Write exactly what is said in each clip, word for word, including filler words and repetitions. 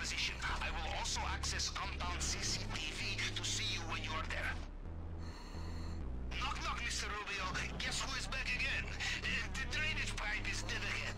position. I will also access compound C C T V to see you when you are there. Knock knock, Mister Rubio. Guess who is back again? Uh, the drainage pipe is dead ahead.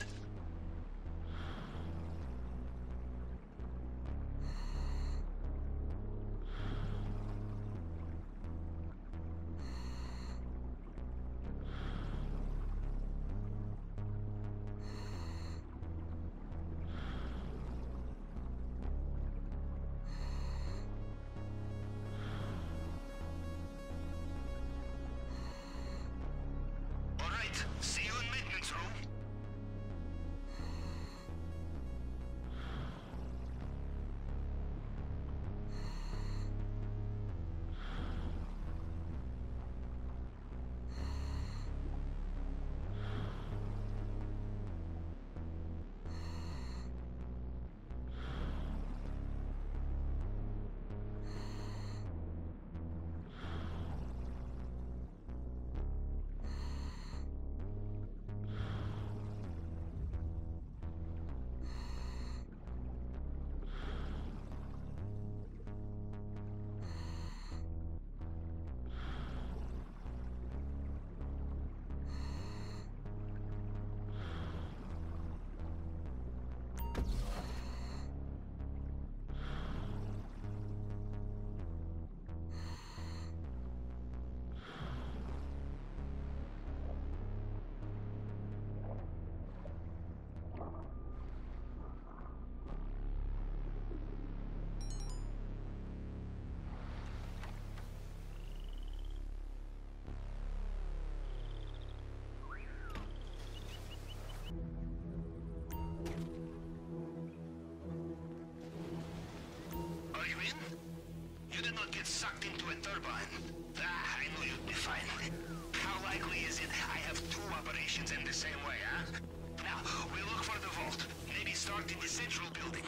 Sucked into a turbine. Ah, I knew you'd be fine. How likely is it I have two operations in the same way, huh? Now, we look for the vault. Maybe start in the central building.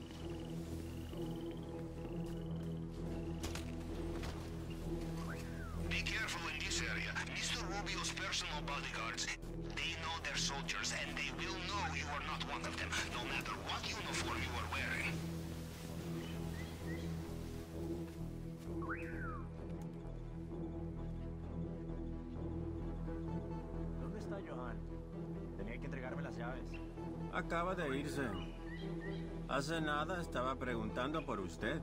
Be careful in this area. Mister Rubio's personal bodyguards, they know their soldiers, and they will know you are not one of them, no matter what uniform you are wearing. ¿Dónde está Johan? Tenía que entregarme las llaves. Acaba de irse. Hace nada estaba preguntando por usted.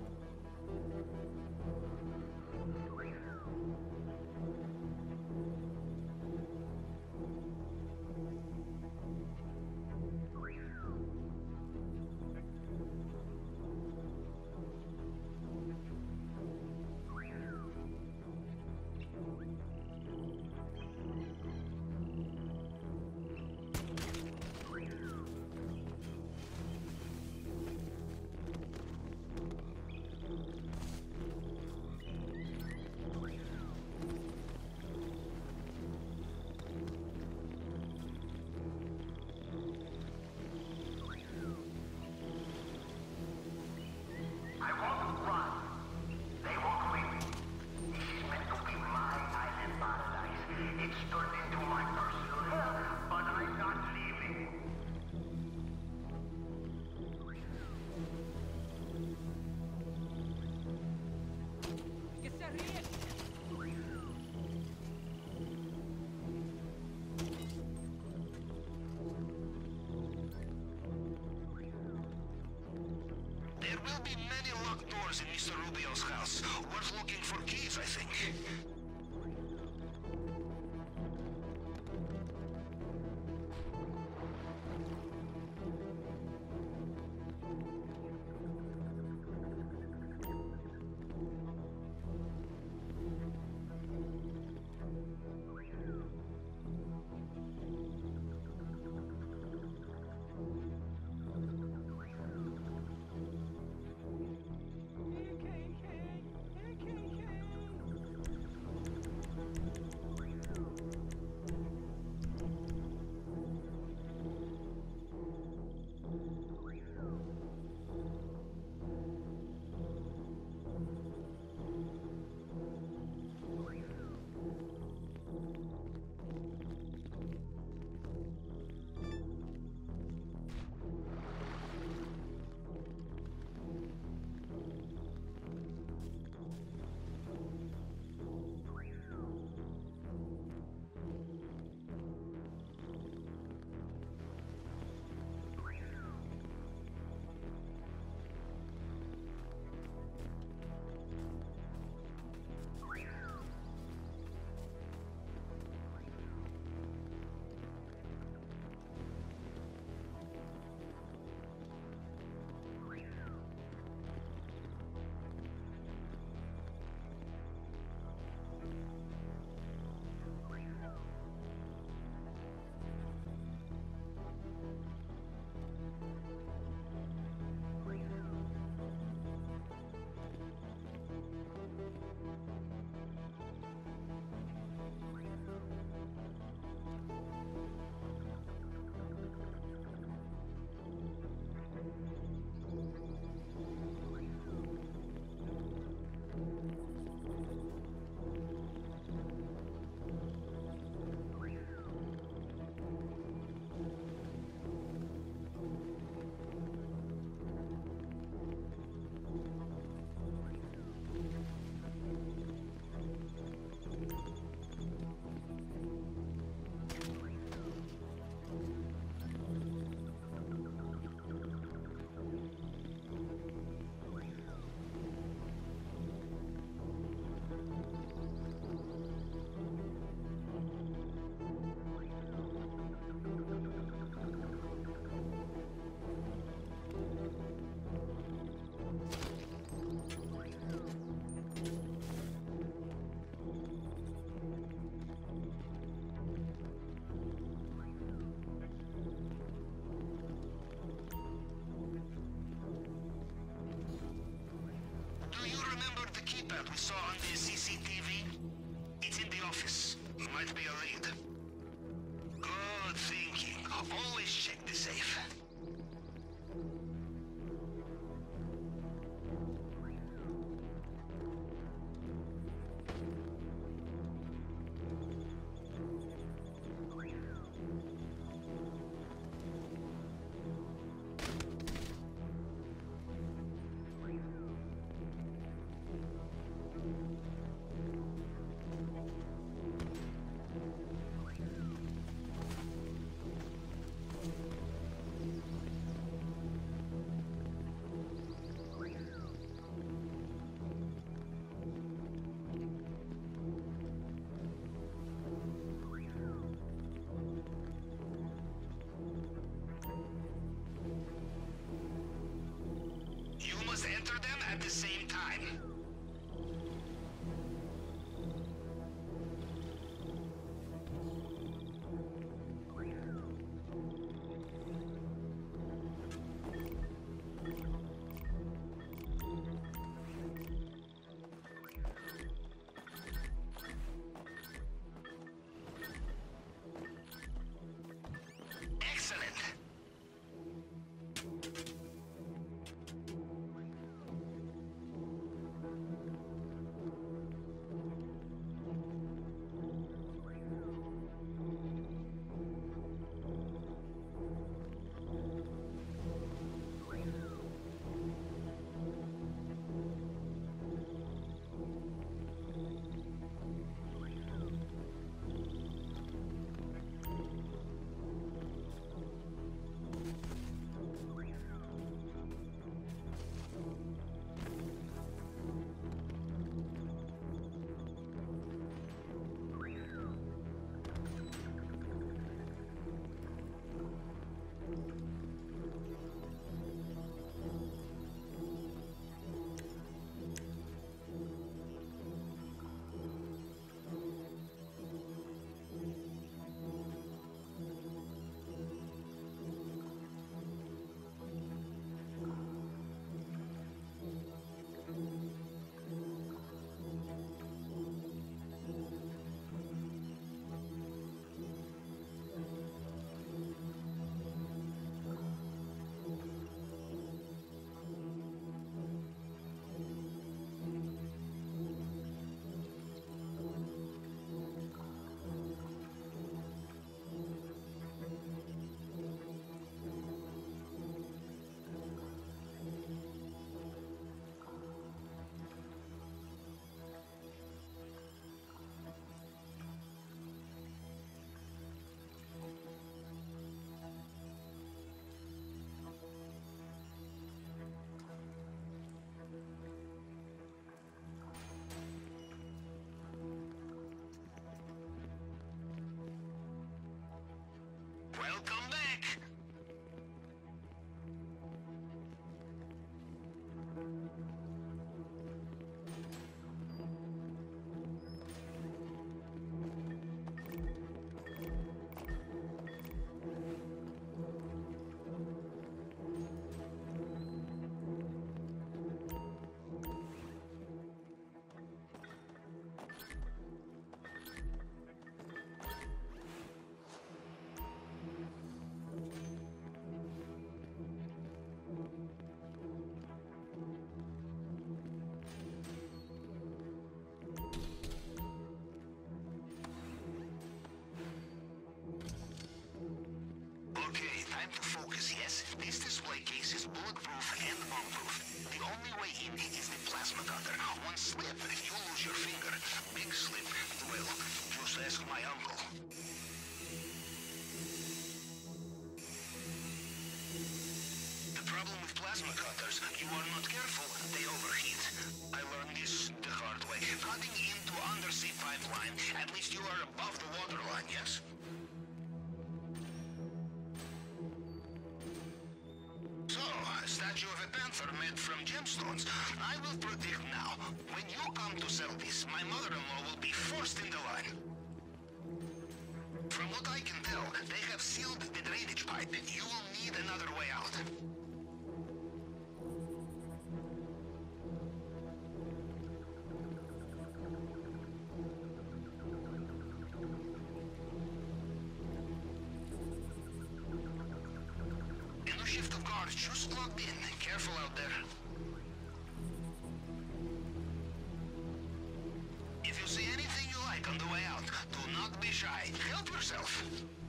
In Mister Rubio's house. Worth looking for keys, I think. we saw on the C C T V? It's in the office. Might be a lead. Good thinking. Always check the safe. Enter them at the same time. Excellent. Welcome back! Yes, this display case is bulletproof and bomb-proof. The only way in is the plasma cutter. One slip, you lose your finger. Big slip, well, just ask my uncle. The problem with plasma cutters, you are not careful, they overheat. I learned this the hard way. Cutting into undersea pipeline, at least you are above the waterline, yes? Statue of a panther made from gemstones. I will predict now. When you come to sell this, my mother-in-law will be first in the line. From what I can tell, they have sealed the drainage pipe. You will need another way out. shift of guards just logged in. Careful out there. If you see anything you like on the way out, do not be shy. Help yourself.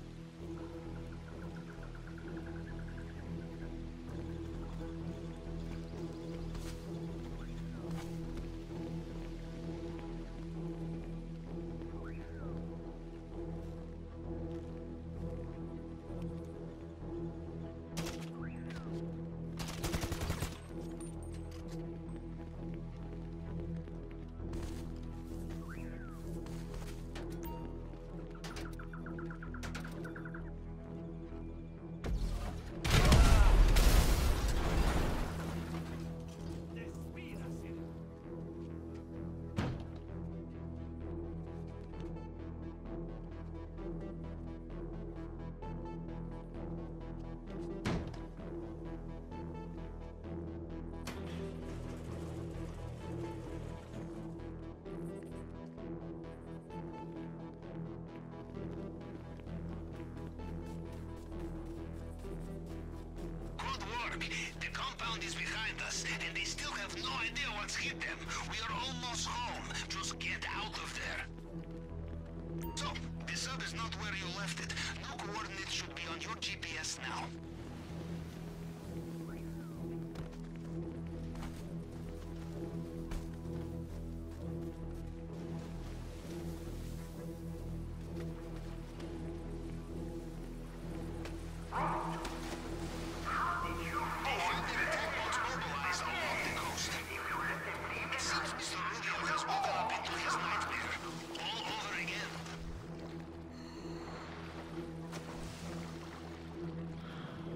The compound is behind us, and they still have no idea what's hit them. We are almost home. Just get out of there. So, the sub is not where you left it. No coordinates should be on your G P S now. Mister Rubio has woken up into his nightmare. All over again.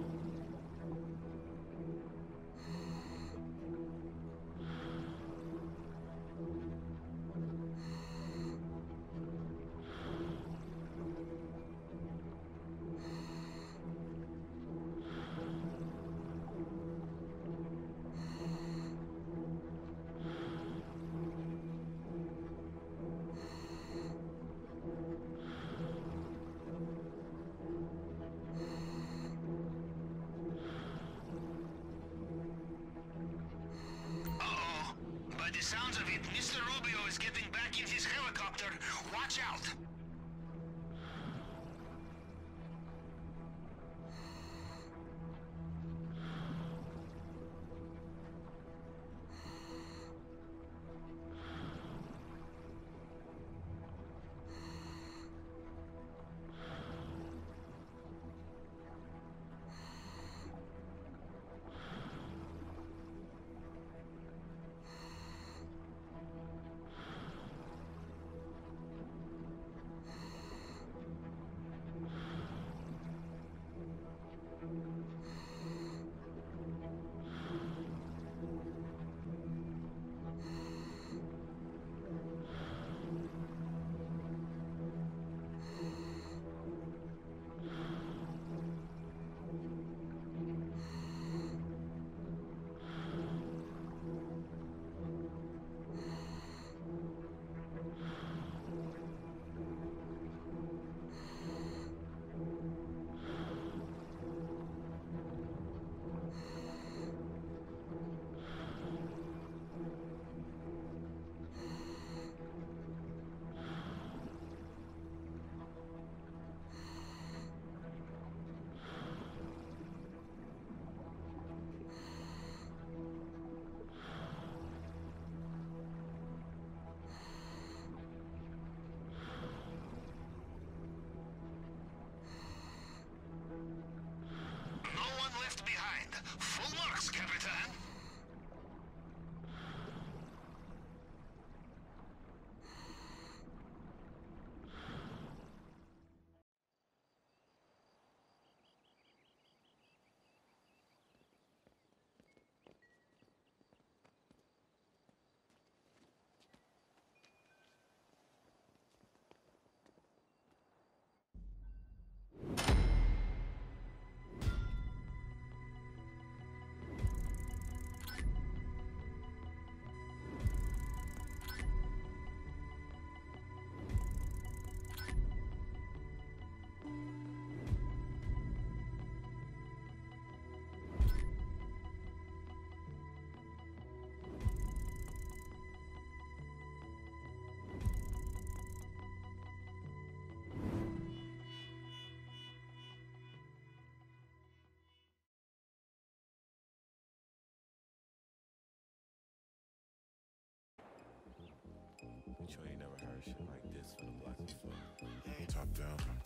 Top down.